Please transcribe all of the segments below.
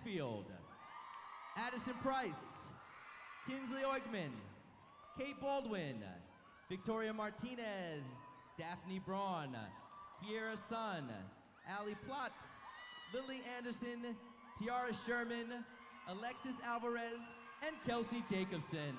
Mansfield, Addison Price, Kinsley Oigman, Kate Baldwin, Victoria Martinez, Daphne Braun, Kiera Sun, Allie Plott, Lily Anderson, Tiara Sherman, Alexis Alvarez, and Kelsey Jacobson.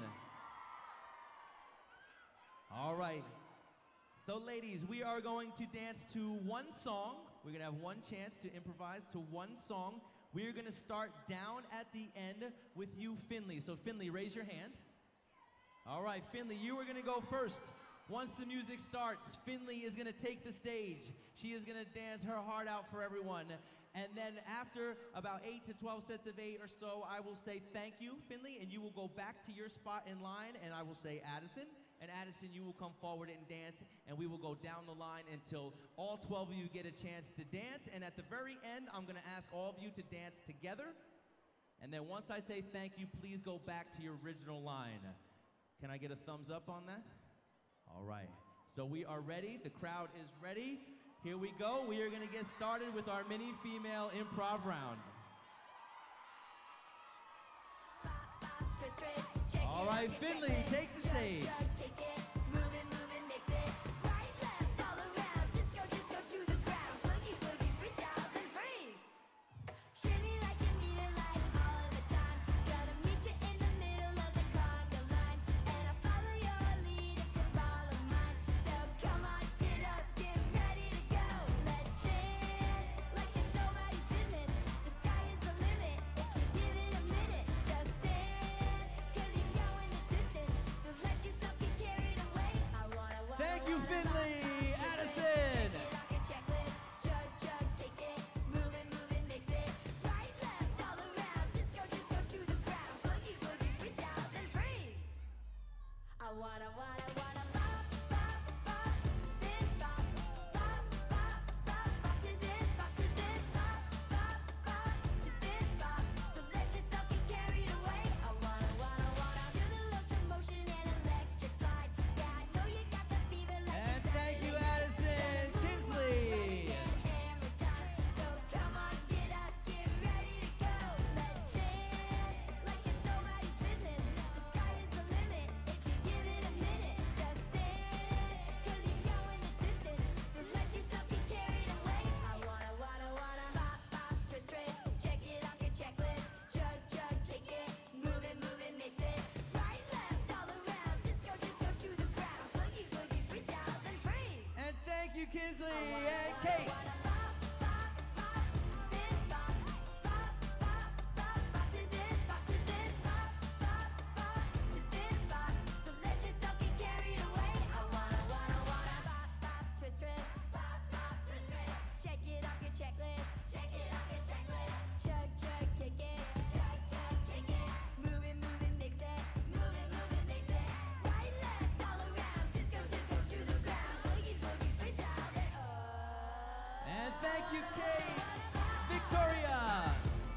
All right. So ladies, we are going to dance to one song. We're gonna have one chance to improvise to one song. We're gonna start down at the end with you, Finley. So Finley, raise your hand. All right, Finley, you are gonna go first. Once the music starts, Finley is gonna take the stage. She is gonna dance her heart out for everyone. And then after about 8 to 12 sets of 8 or so, I will say thank you, Finley, and you will go back to your spot in line, and I will say Addison. And Addison, you will come forward and dance, and we will go down the line until all 12 of you get a chance to dance. And at the very end, I'm gonna ask all of you to dance together. And then once I say thank you, please go back to your original line. Can I get a thumbs up on that? All right, so we are ready. The crowd is ready. Here we go. We are gonna get started with our mini female improv round. All right, Finley, take the stage. Kinsley and Kate. Thank you, Kate. Victoria.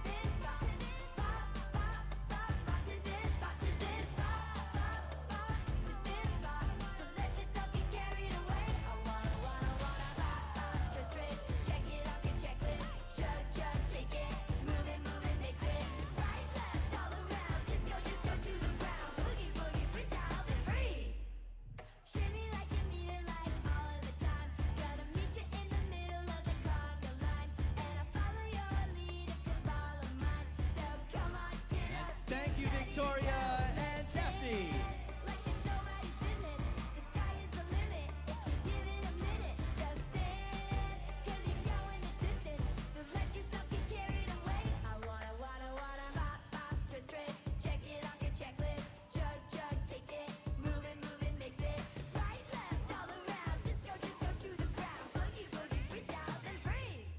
Victoria and Daphne. Like it's nobody's business. The sky is the limit. If you give it a minute, just dance. Cause you go in the distance. So let yourself get carried away. I wanna pop, pop, twist, twist. Check it off your checklist. Chug, chug, kick it. Move it, mix it. Right, left, all around. Disco, disco to the ground. Boogie, boogie, freestyle, then freeze.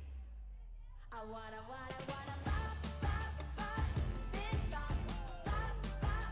I wanna pop, pop, pop, this pop, pop, pop,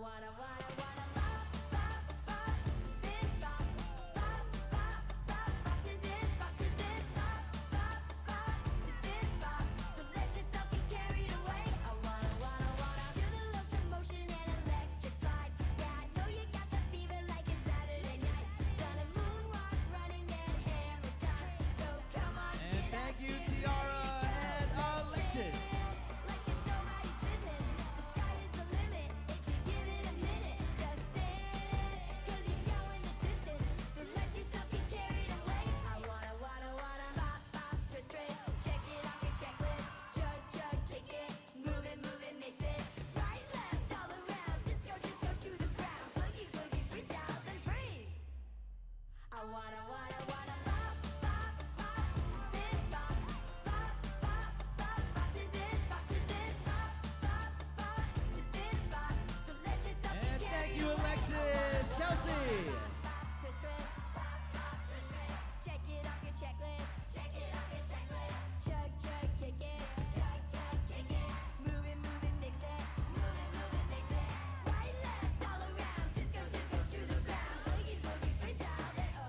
wanna bop, bop, bop to this, bop, bop, bop, bop, bop to this, bop to this, bop, bop, bop to this, bop. So let yourself get carried away. I wanna do the locomotion and electric slide. Yeah, I know you got the fever like it's Saturday night. Gonna moonwalk, running and hammer time. So come on, And get thank up, you, get Tiara ready, and go. Alexis. Like it's nobody's business. The sky is the limit. If you give it a minute, just dance. 'Cause you go in the distance. So let yourself get carried away. I wanna bop, bop, twist, twist. Check it off your checklist. Chug, chug, kick it. Move it, mix it. Right, left, all around. Disco, disco to the ground. Boogie, boogie, freestyle, then freeze. I wanna bop, bop, bop to this, bop, bop, bop, bop, bop to this, bop to this, bop, bop, bop to this, bop. So let yourself And get thank carried you, away. Alexis. Kelsey. Bop, twist, twist, bop, bop, twist, twist. Check it off your checklist. Check it off your checklist. Chug, chug, kick it. Chug, chug, kick it. Move it, mix it. Move it, mix it. Right, left, all around. Disco, disco to the ground. Boogie, boogie, freestyle, then oh.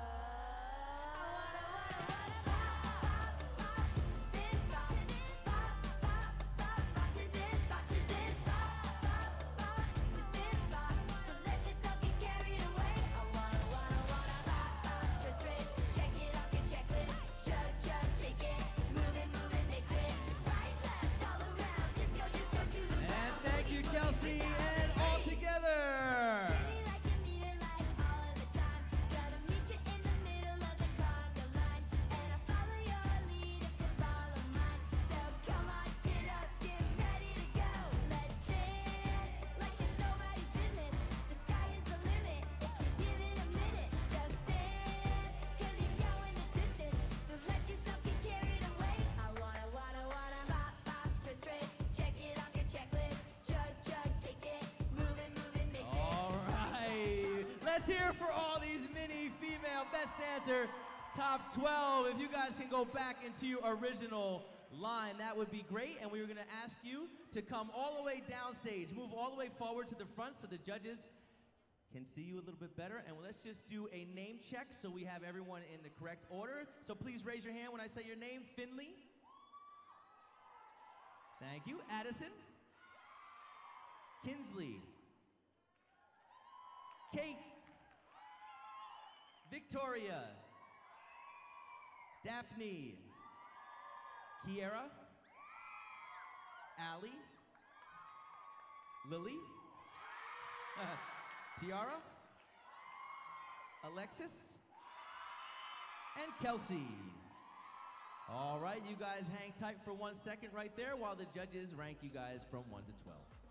I wanna bop, bop, bop to this, bop, bop, bop, bop, bop to this, bop to this, bop, bop, bop to this, bop. So let yourself get carried away. I wanna bop, bop, twist, twist. Check it off your checklist. Chug, chug, kick it. Move it, mix it. Right, left, all around. Disco, disco to the And ground. thank you, Kelsey, and all together. Shady like you meet it like all of the time. Gotta meet you in the middle of the conga line. And I follow your lead if you follow mine. So come on, get up, get ready to go. Let's dance like it's nobody's business. The sky is the limit if you give it a minute. Just dance, 'cause you go in the distance. So let yourself get carried away. I wanna bop, bop, twist, twist. Check it off your checklist. Chug, chug, kick it. Move it, mix it. All right. Let's hear it for all these mini female best dancer top 12. If you guys can go back into your original line, that would be great. And we were going to ask you to come all the way downstage. Move all the way forward to the front so the judges can see you a little bit better. And let's just do a name check so we have everyone in the correct order. So please raise your hand when I say your name. Finley. Thank you. Addison. Kinsley. Kate. Victoria. Daphne. Kiera. Allie. Lily. Tiara. Alexis. And Kelsey. All right, you guys hang tight for 1 second right there while the judges rank you guys from 1 to 12.